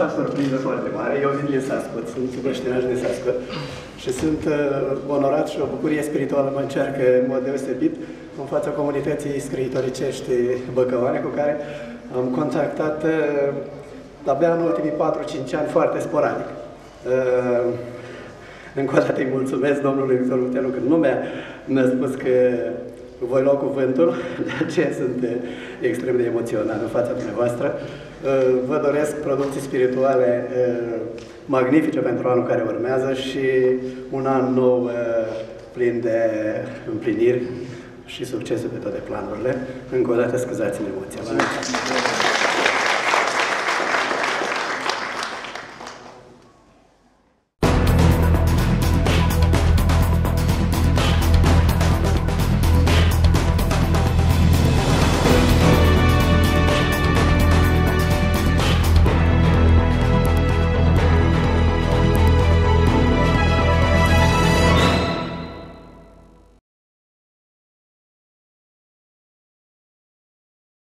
așa surpriză foarte mare. Eu vin din Sascut, sunt băștinaș din Sascut și sunt onorat și o bucurie spirituală mă încearcă în mod deosebit în fața comunității scriitoricești băcăoane cu care am contactat abia în ultimii 4-5 ani foarte sporadic. Încă o dată îi mulțumesc domnului Victor Butelu că nu mi-a spus că voi lua cuvântul, de aceea sunt extrem de emoționat în fața dumneavoastră. Vă doresc producții spirituale magnifice pentru anul care urmează și un an nou plin de împliniri și succese pe toate planurile. Încă o dată scuzați-mi emoția.